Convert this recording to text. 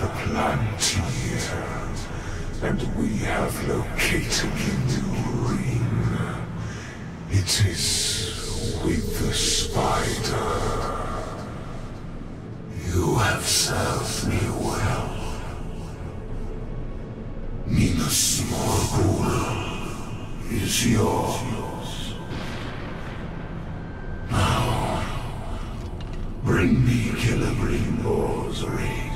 the plant here, and we have located the new ring. It is with the spider. You have served me well. Minas Morgul is yours. Now, bring me Killer Greenlaw's ring.